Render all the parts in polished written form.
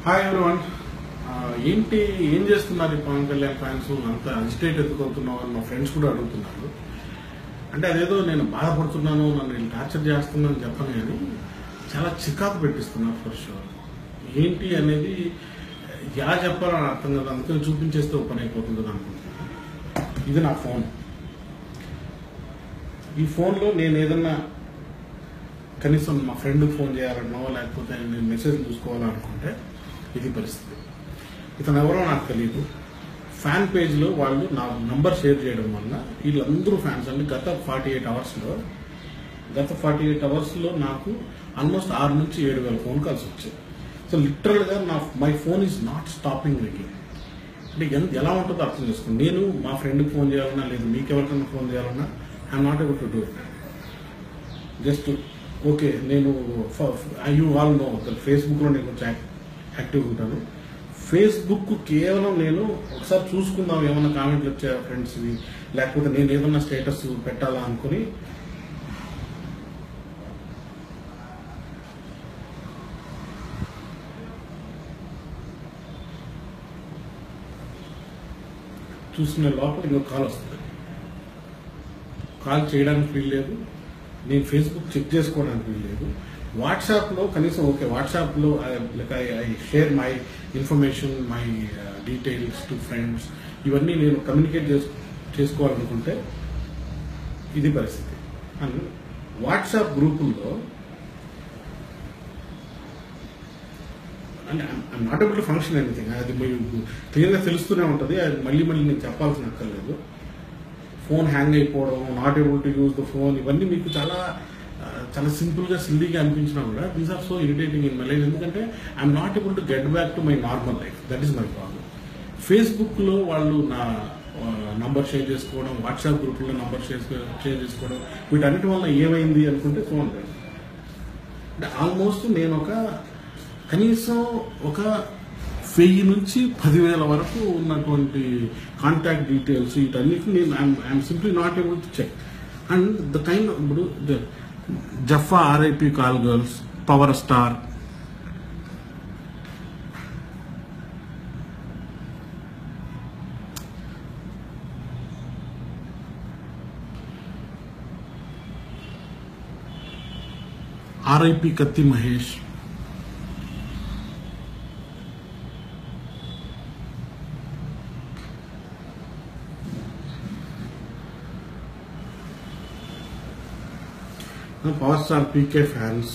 Hi everyone. ఏంటి ఏం చేస్తున్నారు ఈ పవన్ కళ్యాణ్ ఫ్యాన్స్ అంతా అజిటేట్ ఎత్తుకుంటున్నావు అని మా ఫ్రెండ్స్ కూడా అడుగుతున్నారు. అంటే అదేదో నేను బాధపడుతున్నాను, నన్ను టార్చర్ చేస్తున్నాను చెప్పను, కానీ చాలా చికాకు పెట్టిస్తున్నారు ఫర్ షూర్. ఏంటి అనేది ఎలా చెప్పాలని అర్థం కదా, అందుకని చూపించేస్తే ఓపెన్ అయిపోతుంది కదా అనుకుంటున్నాను. ఇది నా ఫోన్. ఈ ఫోన్లో నేను ఏదన్నా కనీసం మా ఫ్రెండ్కి ఫోన్ చేయాలన్నో లేకపోతే నేను మెసేజ్ చూసుకోవాలనుకుంటే ఇది పరిస్థితి. ఇతను ఎవరో నాకు తెలియదు. ఫ్యాన్ పేజ్లో వాళ్ళు నా నంబర్ షేర్ చేయడం వల్ల వీళ్ళందరూ ఫ్యాన్స్ అండి. గత 48 అవర్స్లో నాకు ఆల్మోస్ట్ 6 నుంచి 7,000 ఫోన్ కాల్స్ వచ్చాయి. సో లిటరల్గా my phone is not stopping ringing. అంటే ఎలా ఉంటుందో అర్థం చేసుకోండి. నేను మా ఫ్రెండ్కి ఫోన్ చేయాలన్నా లేదు మీకు ఎవరికైనా ఫోన్ చేయాలన్నా I'm not able to do it. Just okay, నేను యూ ఆల్ నో ఫేస్బుక్లో నేను కొంచెం యాక్టివ్ ఉంటాను. ఫేస్బుక్ కేవలం నేను ఒకసారి చూసుకుందాం ఏమన్నా కామెంట్లు వచ్చా ఫ్రెండ్స్వి, లేకపోతే నేను ఏదన్నా స్టేటస్ పెట్టాలా అనుకుని చూసుకునే లోపల ఇంకో కాల్ వస్తుంది. కాల్ చేయడానికి వీలు లేదు, నేను ఫేస్బుక్ చెక్ చేసుకోవడానికి వీలు లేదు. వాట్సాప్లో కనీసం ఓకే, వాట్సాప్లో I share my information, my details to friends, ఇవన్నీ నేను కమ్యూనికేట్ చేసుకోవాలనుకుంటే ఇది పరిస్థితి. అండ్ వాట్సాప్ గ్రూపుల్లో అంటే I'm not able to function anything. అది మీరు క్లియర్గా తెలుస్తూనే ఉంటుంది. అది మళ్ళీ నేను చెప్పాల్సిన అక్కర్లేదు. ఫోన్ హ్యాంగ్ అయిపోవడం, not able to use the phone, ఇవన్నీ మీకు చాలా సింపుల్గా సిల్లీగా అనిపించినా కూడా these are so irritating in my life. ఎందుకంటే I'm not able to get back to my normal life. That is my problem. ఫేస్బుక్లో వాళ్ళు నా నంబర్ షేర్ చేసుకోవడం, వాట్సాప్ గ్రూప్లో నంబర్ షేర్ చేసుకోవడం, వీటన్నిటి వల్ల ఏమైంది అనుకుంటే ఫోన్ లేదు. అంటే ఆల్మోస్ట్ నేను కనీసం 1000 నుంచి 10,000 వరకు ఉన్నటువంటి కాంటాక్ట్ డీటెయిల్స్ వీటన్నిటిని నేను I'm simply not able to check. And the kind ఇప్పుడు జఫా, RIP call girls, power star, RIP Kathi Mahesh, power star PK fans,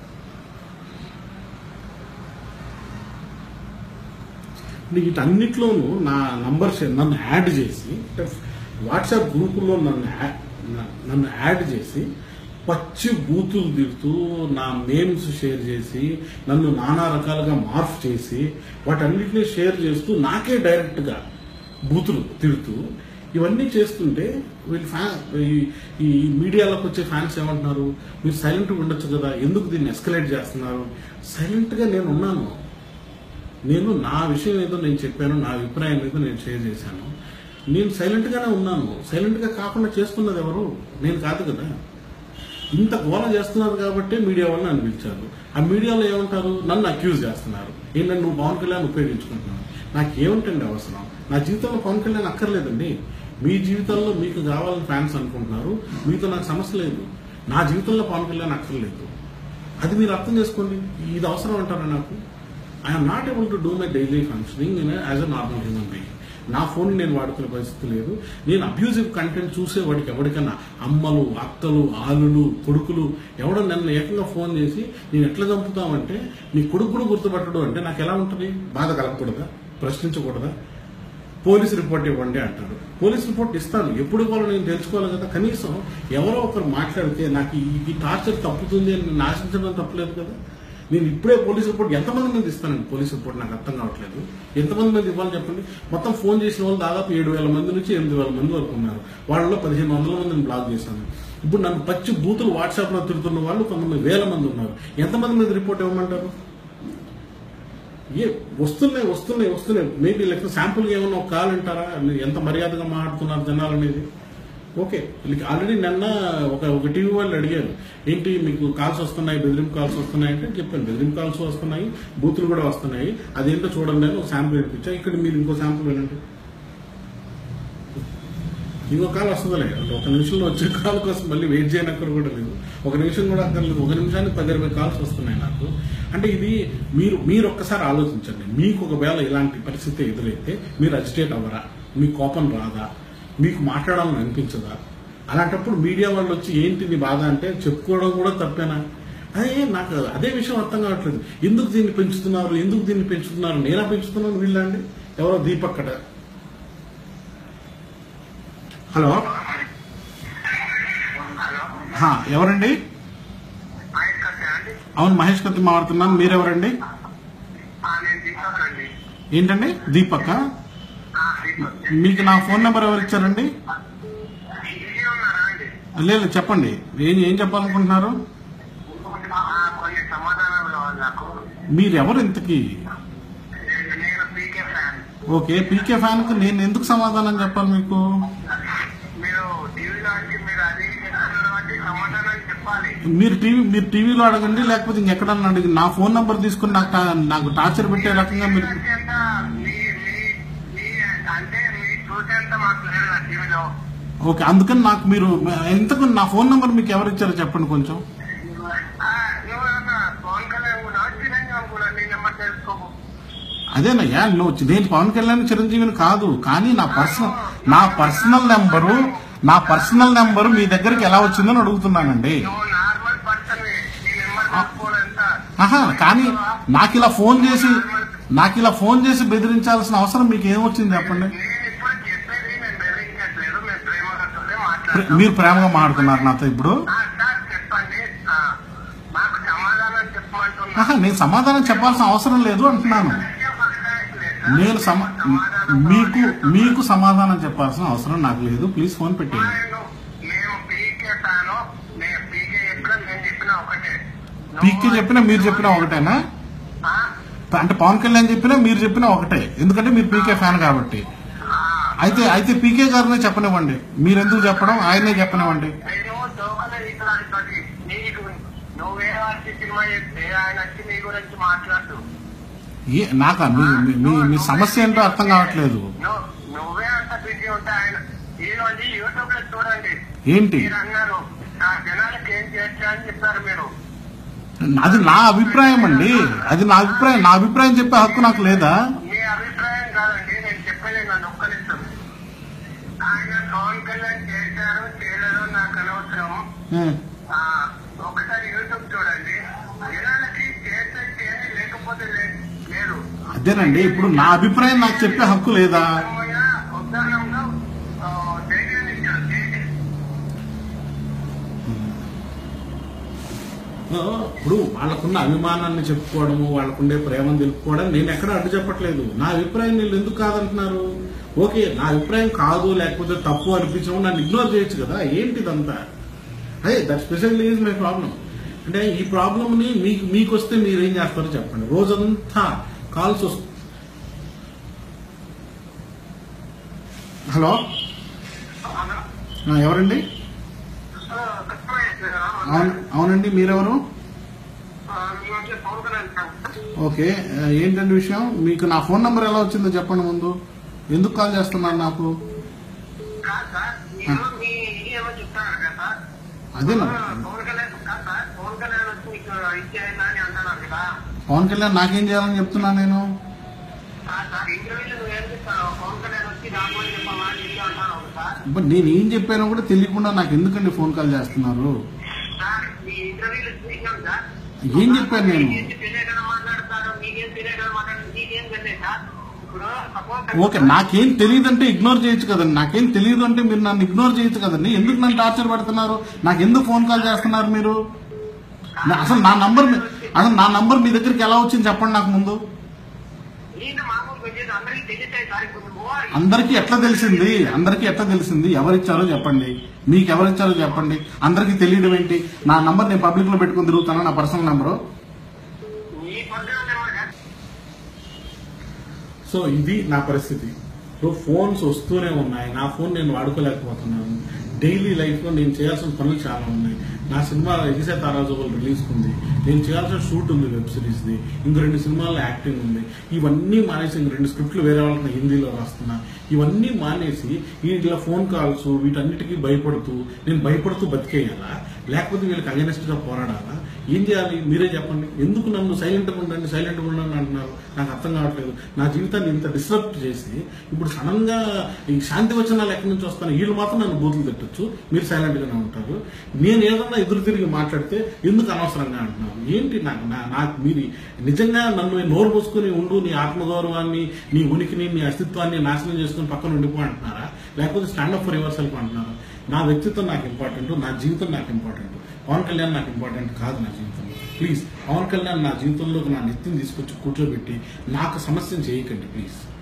వీటన్నిటిలోనూ నా నంబర్స్ నన్ను యాడ్ చేసి, వాట్సాప్ గ్రూపుల్లో నన్ను యాడ్ చేసి పచ్చి బూతులు తిడుతూ, నా నేమ్స్ షేర్ చేసి, నన్ను నానా రకాలుగా మార్ఫ్ చేసి, వాటన్నిటినీ షేర్ చేస్తూ నాకే డైరెక్ట్గా బూతులు తిడుతూ ఇవన్నీ చేస్తుంటే వీళ్ళు ఈ మీడియాలోకి వచ్చే ఫ్యాన్స్ ఏమంటున్నారు, మీరు సైలెంట్గా ఉండొచ్చు కదా, ఎందుకు దీన్ని ఎస్కలేట్ చేస్తున్నారు? సైలెంట్గా నేను ఉన్నాను. నేను నా విషయం ఏదో నేను చెప్పాను, నా అభిప్రాయం ఏదో నేను షేర్ చేశాను. నేను సైలెంట్గానే ఉన్నాను. సైలెంట్గా కాకుండా చేస్తున్నది ఎవరు? నేను కాదు కదా. ఇంత గోల చేస్తున్నారు కాబట్టి మీడియా వాళ్ళని అనిపించారు. ఆ మీడియాలో ఏమంటారు, నన్ను అక్యూజ్ చేస్తున్నారు. ఏంటంటే నువ్వు పవన్ కళ్యాణ్ ఉపయోగించుకుంటున్నావు. నాకేమిటండి అవసరం? నా జీవితంలో పవన్ కళ్యాణ్ అక్కర్లేదండి. మీ జీవితంలో మీకు కావాలని ఫ్యాన్స్ అనుకుంటున్నారు, మీతో నాకు సమస్య లేదు. నా జీవితంలో పవన్ కళ్యాణ్ అక్కర్లేదు. అది మీరు అర్థం చేసుకోండి. ఇది అవసరం అంటారా నాకు? I'm not able to do my daily functioning as a normal human being. నా ఫోన్ నేను వాడుకునే పరిస్థితి లేదు. నేను అబ్యూజివ్ కంటెంట్ చూసేవాడికి ఎవరికైనా అమ్మలు, అత్తలు, ఆలులు, కొడుకులు ఎవడో నన్ను ఏకంగా ఫోన్ చేసి నేను ఎట్లా చంపుతామంటే నీ కొడుకు కూడా గుర్తుపట్టడు అంటే నాకు ఎలా ఉంటుంది? బాధ కలగకూడదా? ప్రశ్నించకూడదా? పోలీస్ రిపోర్ట్ ఇవ్వండి అంటారు. పోలీస్ రిపోర్ట్ ఇస్తాను. ఎప్పుడు కూడా నేను తెలుసుకోవాలి కదా. కనీసం ఎవరో ఒకరు మాట్లాడితే నాకు ఈ టార్చర్ తప్పుతుంది అని నేను ఆశించడం తప్పలేదు కదా. నేను ఇప్పుడే పోలీస్ రిపోర్ట్ ఎంతమంది మంది ఇస్తానండి? పోలీస్ రిపోర్ట్ నాకు అర్థం కావట్లేదు. ఎంతమంది మంది ఇవ్వాలి చెప్పండి? మొత్తం ఫోన్ చేసిన వాళ్ళు దాదాపు 7,000 మంది నుంచి 8,000 మంది వరకు ఉన్నారు. వాళ్ళలో 1,500 మందిని బ్లాక్ చేశాను. ఇప్పుడు నన్ను పచ్చి బూతులు వాట్సాప్లో తిరుగుతున్న వాళ్ళు 9,000 మంది ఉన్నారు. ఎంతమంది మంది రిపోర్ట్ ఇవ్వమంటారు? వస్తున్నాయి. మేబీ లైక్ శాంపుల్గా ఏమన్నా ఒక కాల్ అంటారా? ఎంత మర్యాదగా మాట్లాడుతున్నారు జనాలు అనేది ఓకే, వీళ్ళకి ఆల్రెడీ నిన్న ఒక టీవీ వాళ్ళు అడిగారు, ఏంటి మీకు కాల్స్ వస్తున్నాయి, బెదిరింపు కాల్స్ వస్తున్నాయి అంటే చెప్పాను, బెదిరింపు కాల్స్ వస్తున్నాయి, బూతులు కూడా వస్తున్నాయి, అదేంటో చూడండి అని ఒక శాంపుల్ వినిపించా. ఇక్కడ మీరు ఇంకో శాంపుల్ వినండి. ఇంకో కాల్ వస్తుందిలే, అంటే ఒక నిమిషంలో వచ్చే కాల్ కోసం మళ్ళీ వెయిట్ చేయనక్కడ కూడా లేదు, ఒక నిమిషం కూడా అక్కర్లేదు, ఒక నిమిషానికి 10-20 కాల్స్ వస్తున్నాయి నాకు. అంటే ఇది మీరు ఒక్కసారి ఆలోచించండి. మీకు ఒకవేళ ఇలాంటి పరిస్థితి ఎదురైతే మీరు అజిటేట్ అవ్వరా? మీకు కోపం రాదా? మీకు మాట్లాడాలని అనిపించదా? అలాంటప్పుడు మీడియా వాళ్ళు వచ్చి ఏంటి నీ బాధ అంటే చెప్పుకోవడం కూడా తప్పేనా? నాకు అదే విషయం అర్థం కావట్లేదు. ఎందుకు దీన్ని పెంచుతున్నారు? నేనా పెంచుతున్నాను వీళ్ళండి? ఎవరో దీపక్ కట. హలో, ఎవరండి? అవును, మహేష్ కత్తి మాట్లాడుతున్నాను. మీరెవరండి? ఏంటండి? దీపక్? మీకు నా ఫోన్ నెంబర్ ఎవరు ఇచ్చారండి? లేదు, చెప్పండి, ఏం చెప్పాలనుకుంటున్నారు? మీరెవరు ఇంతకీ? ఓకే, పీకే ఫ్యాన్ కు నేను ఎందుకు సమాధానం చెప్పాలి మీకు? మీరు టీవీలో అడగండి, లేకపోతే ఇంకెక్కడన్నా అడిగి నా ఫోన్ నంబర్ తీసుకుని నాకు టార్చర్ పెట్టే రకంగా మీరు. ఓకే, అందుకని నాకు మీరు ఎంతకు నా ఫోన్ నంబర్ మీకు ఎవరు ఇచ్చారో చెప్పండి కొంచెం. అదేనయ్యా, నేను పవన్ కళ్యాణ్ చిరంజీవిని కాదు, కానీ నా పర్సనల్ నెంబరు మీ దగ్గరికి ఎలా వచ్చిందని అడుగుతున్నానండి. కానీ నాకు ఇలా ఫోన్ చేసి బెదిరించాల్సిన అవసరం మీకు ఏమొచ్చింది చెప్పండి? మీరు ప్రేమగా మాట్లాడుతున్నారు నాతో ఇప్పుడు. నేను సమాధానం చెప్పాల్సిన అవసరం లేదు అంటున్నాను. మీకు సమాధానం చెప్పాల్సిన అవసరం నాకు లేదు. ప్లీజ్ ఫోన్ పెట్టేయండి. పీకే చెప్పినా మీరు చెప్పినా ఒకటేనా? అంటే పవన్ కళ్యాణ్ చెప్పినా మీరు చెప్పినా ఒకటే, ఎందుకంటే మీరు పీకే ఫ్యాన్ కాబట్టి. అయితే పీకే గారినే చెప్పనివ్వండి. మీరెందుకు చెప్పడం? ఆయనే చెప్పనివ్వండి. నాకు మీ సమస్య ఏంటో అర్థం కావట్లేదు. ఏంటి? అది నా అభిప్రాయం అండి, అది నా అభిప్రాయం చెప్పే హక్కు నాకు లేదా? అదేనండి, ఇప్పుడు నా అభిప్రాయం నాకు చెప్పే హక్కు లేదా? ఇప్పుడు వాళ్ళకున్న అభిమానాన్ని చెప్పుకోవడము, వాళ్ళకుండే ప్రేమను తెలుపుకోవడం నేను ఎక్కడ అడ్డు చెప్పట్లేదు. నా అభిప్రాయం వీళ్ళు ఎందుకు కాదంటున్నారు? ఓకే, నా అభిప్రాయం కాదు లేకపోతే తప్పు అనిపించడం నన్ను ఇగ్నోర్ చేయొచ్చు కదా. ఏంటిదంతా? అదే that specially is my problem. అంటే ఈ ప్రాబ్లమ్ ని మీకు వస్తే మీరేం చేస్తారో చెప్పండి. రోజంతా కాల్స్ వస్తుంది. హలో, ఎవరండి? అవునండి, మీరెవరు? ఓకే, ఏంటండి విషయం? మీకు నా ఫోన్ నంబర్ ఎలా వచ్చిందో చెప్పండి ముందు. ఎందుకు కాల్ చేస్తున్నారు నాకు? అదేనా, పవన్ కళ్యాణ్ నాకేం చేయాలని చెప్తున్నా నేను? నేను ఏం చెప్పానో కూడా తెలియకుండా నాకు ఎందుకండి ఫోన్ కాల్ చేస్తున్నారు? ఏం చెప్పాను నేను? ఓకే, నాకేం తెలియదంటే ఇగ్నోర్ చేయొచ్చు కదండి. నాకేం తెలియదు అంటే మీరు నన్ను ఇగ్నోర్ చేయొచ్చు కదండి. ఎందుకు నన్ను టార్చర్ పెడుతున్నారు? నాకు ఎందుకు ఫోన్ కాల్ చేస్తున్నారు మీరు? అసలు నా నంబర్ మీ దగ్గరికి ఎలా వచ్చింది చెప్పండి నాకు ముందు. అందరికీ ఎట్లా తెలిసింది? ఎవరిచ్చారో చెప్పండి. మీకు ఎవరిచ్చారో చెప్పండి. అందరికీ తెలియడం ఏంటి? నా నంబర్ నేను పబ్లిక్ లో పెట్టుకుని తిరుగుతాను, నా పర్సనల్ నంబరు. సో ఇది నా పరిస్థితి. ఫోన్స్ వస్తూనే ఉన్నాయి. నా ఫోన్ నేను వాడుకోలేకపోతున్నాను. డైలీ లైఫ్లో నేను చేయాల్సిన పనులు చాలా ఉన్నాయి. నా సినిమా ఎగిసే తారాజువల్ రిలీజ్ ఉంది, నేను చేయాల్సిన షూట్ ఉంది వెబ్ సిరీస్ది, ఇంకో 2 సినిమాల్లో యాక్టింగ్ ఉంది. ఇవన్నీ మానేసి ఇంక 2 స్క్రిప్ట్లు వేరే వాళ్ళకి హిందీలో రాస్తున్నా. ఇవన్నీ మానేసి వీళ్ళ ఫోన్ కాల్స్ వీటన్నిటికీ నేను భయపడుతూ బతికేయాలా, లేకపోతే వీళ్ళకి అగెనెస్ట్ గా పోరాడాలా? ఏం చేయాలి మీరే చెప్పండి. ఎందుకు నన్ను సైలెంట్గా ఉండండి అంటున్నారు? నాకు అర్థం కావట్లేదు. నా జీవితాన్ని ఇంత డిస్టర్బ్ చేసి ఇప్పుడు సడన్ గా ఈ శాంతి వచనాలు ఎక్కడి నుంచి వస్తాను? వీళ్ళు మాత్రం నన్ను బూతులు తిట్టొచ్చు, మీరు సైలెంట్ గానే ఉంటారు. నేను ఏదన్నా ఎదురు తిరిగి మాట్లాడితే ఎందుకు అనవసరంగా అంటున్నారు? ఏంటి నాకు మీరు నిజంగా నన్ను నోరు పోసుకుని ఉండు, నీ ఆత్మగౌరవాన్ని, నీ ఉనికిని, నీ అస్తిత్వాన్ని నాశనం చేసుకుని పక్కన ఉండిపో అంటున్నారా? లేకపోతే స్టాండప్ ఫర్ యువర్ సెల్ఫ్ అంటున్నారా? నా వ్యక్తిత్వం నాకు ఇంపార్టెంట్, నా జీవితం నాకు ఇంపార్టెంట్. పవన్ కళ్యాణ్ నాకు ఇంపార్టెంట్ కాదు నా జీవితంలో. ప్లీజ్ పవన్ కళ్యాణ్ నా జీవితంలోకి నా నెత్తిని తీసుకొచ్చి కూర్చోబెట్టి నాకు సమస్యను చేయకండి ప్లీజ్.